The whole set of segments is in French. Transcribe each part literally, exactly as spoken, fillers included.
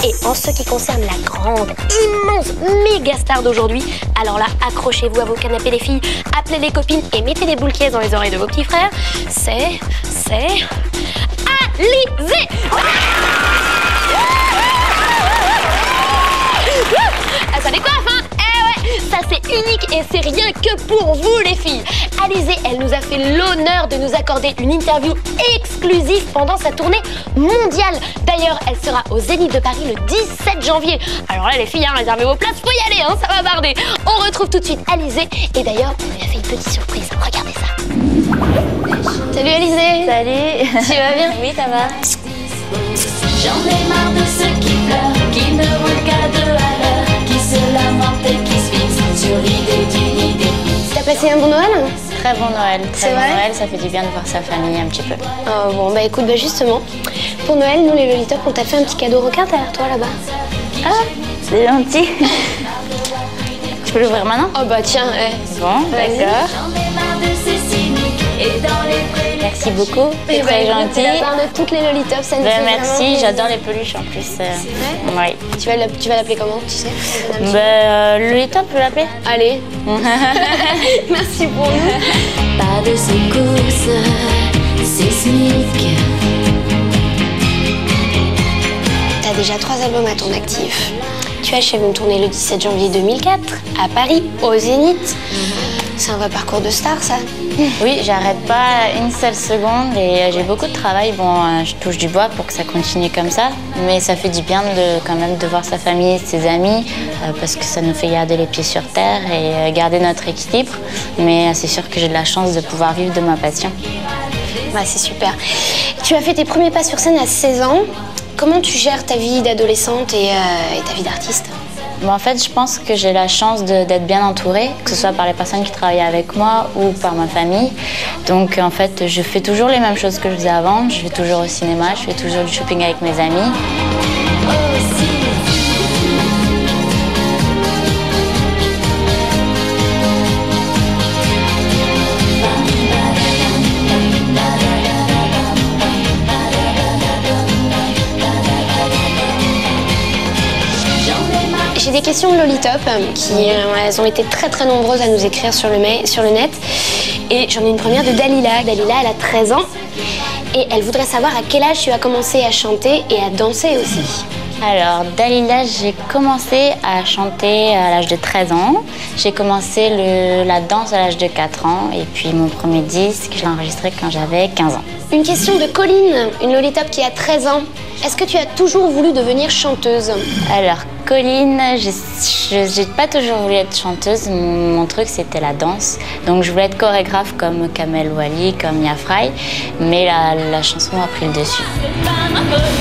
Et en ce qui concerne la grande, immense, méga star d'aujourd'hui, alors là, accrochez-vous à vos canapés les filles, appelez les copines et mettez des boules qui dans les oreilles de vos petits frères. C'est... c'est... Alizée. Ah, ça décoiffe, hein? Eh ouais, ça c'est unique et c'est rien que pour vous les filles. Alizée, elle nous a fait l'honneur de nous accorder une interview exclusive pendant sa tournée mondiale. D'ailleurs, elle sera au Zénith de Paris le dix-sept janvier. Alors là les filles, hein, réservez vos places, faut y aller, hein, ça va barder. On retrouve tout de suite Alizée et d'ailleurs, on lui a fait une petite surprise, regardez ça. Salut Alizée. Salut. Tu vas bien? Oui, ça va. J'en ai marre de ceux qui pleurent, qui ne roulent qu'à deux à l'heure, qui se lamentent et qui se fixent sur l'idée d'une idée fixe. T'as passé un bon Noël? Très bon Noël, C'est très bon vrai Noël, ça fait du bien de voir sa famille un petit peu. Oh bon, bah écoute, bah justement, pour Noël, nous les Lolitop, on t'a fait un petit cadeau requin derrière toi là-bas. Ah, c'est gentil. Tu peux l'ouvrir maintenant? Oh bah tiens, eh. Bon, d'accord. J'en ai marre de ces cyniques et dans les prés. Merci beaucoup, c'est Eh très bah, écoute, gentil. c'est de la part de toutes les Lolitop, ça nous Ben, fait vraiment merci, plaisir. j'adore les peluches en plus. euh, C'est vrai? Oui. Tu vas l'app- tu vas l'appeler comment, tu sais? Ben, euh, Lolita, tu peux l'appeler? Allez. Merci pour nous. Pas de secousses sismiques. T'as déjà trois albums à ton actif. Tu achèves une tournée le dix-sept janvier deux mille quatre à Paris, au Zénith. C'est un vrai parcours de star, ça. Oui, j'arrête pas une seule seconde et euh, j'ai beaucoup de travail. Bon, euh, je touche du bois pour que ça continue comme ça, mais ça fait du bien de quand même de voir sa famille, ses amis, euh, parce que ça nous fait garder les pieds sur terre et euh, garder notre équilibre. Mais euh, c'est sûr que j'ai de la chance de pouvoir vivre de ma passion. Bah, c'est super. Tu as fait tes premiers pas sur scène à seize ans. Comment tu gères ta vie d'adolescente et, euh, et ta vie d'artiste? Bon, en fait, je pense que j'ai la chance de- d'être bien entourée, que ce soit par les personnes qui travaillent avec moi ou par ma famille. Donc, en fait, je fais toujours les mêmes choses que je faisais avant. Je vais toujours au cinéma, je fais toujours du shopping avec mes amis. J'ai des questions de Lolitop qui euh, elles ont été très très nombreuses à nous écrire sur le, ma- sur le net. Et j'en ai une première de Dalila. Dalila, elle a treize ans. Et elle voudrait savoir à quel âge tu as commencé à chanter et à danser aussi. Alors, Dalila, j'ai commencé à chanter à l'âge de treize ans. J'ai commencé le- la danse à l'âge de quatre ans. Et puis, mon premier disque, je l'ai enregistré quand j'avais quinze ans. Une question de Colline, une Lolitop qui a treize ans. Est-ce que tu as toujours voulu devenir chanteuse? Alors, Colline, je n'ai pas toujours voulu être chanteuse. Mon, mon truc, c'était la danse. Donc, je voulais être chorégraphe comme Kamel Wally, comme Mia Fry. Mais la, la chanson a pris le dessus. C'est pas ma faute.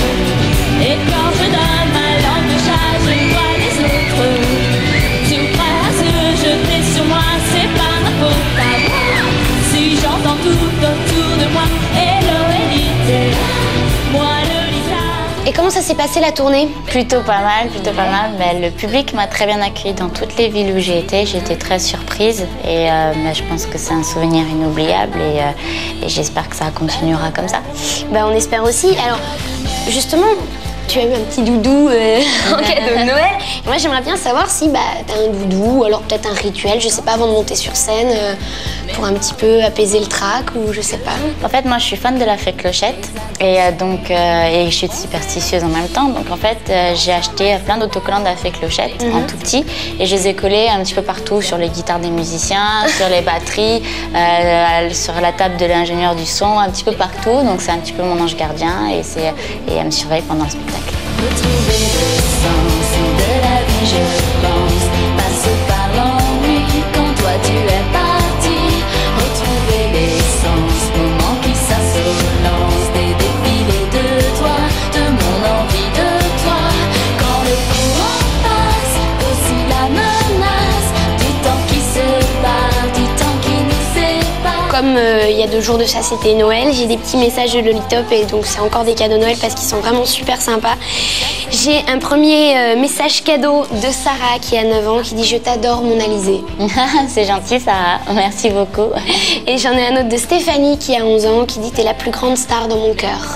Et quand je donne ma langue de chat, je vois les autres. Tout prêt à se jeter sur moi, c'est pas ma faute à moi. Si j'entends tout autour de moi, hello élite, moi Lolita. Et comment ça s'est passé la tournée? Plutôt pas mal, plutôt pas mal. Mais le public m'a très bien accueillie dans toutes les villes où j'ai été. J'étais très surprise et euh, mais je pense que c'est un souvenir inoubliable et, euh, et j'espère que ça continuera comme ça. Bah, on espère aussi. Alors, justement, tu as eu un petit doudou euh, en cadeau de Noël. Et moi, j'aimerais bien savoir si bah, tu as un doudou ou alors peut-être un rituel, je sais pas, avant de monter sur scène, euh, pour un petit peu apaiser le trac ou je sais pas. En fait, moi, je suis fan de la fée Clochette et euh, donc euh, et je suis superstitieuse en même temps. Donc, en fait, euh, j'ai acheté plein d'autocollants de la fée Clochette en tout petit et je les ai collés un petit peu partout sur les guitares des musiciens, sur les batteries, euh, sur la table de l'ingénieur du son, un petit peu partout. Donc, c'est un petit peu mon ange gardien et c'est et elle me surveille pendant le spectacle. Retrouver le sens de la vie, je pense, passe par l'ennui quand toi tu es parti. Retrouver l'essence, moment qui s'assolance, des défilés de toi, de mon envie de toi. Quand le courant passe, aussi la menace du temps qui se part, du temps qui nous sépare. Comme euh, il y a deux jours de ça, c'était Noël, j'ai des petits messages de Lolitop et donc c'est encore des cadeaux Noël parce qu'ils sont vraiment super sympas. J'ai un premier euh, message cadeau de Sarah qui a neuf ans qui dit « Je t'adore mon Alizée ». C'est gentil, Sarah. Merci beaucoup. Et j'en ai un autre de Stéphanie qui a onze ans qui dit « T'es la plus grande star dans mon cœur ».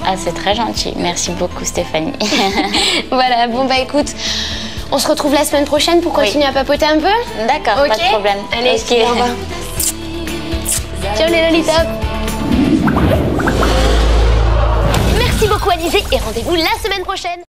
Ah, c'est très gentil. Merci beaucoup, Stéphanie. Voilà, bon bah écoute, on se retrouve la semaine prochaine pour continuer oui. à papoter un peu. D'accord, okay. Pas de problème. Allez, okay. On va. Ciao les Lolitas. Merci beaucoup Alizée et rendez-vous la semaine prochaine.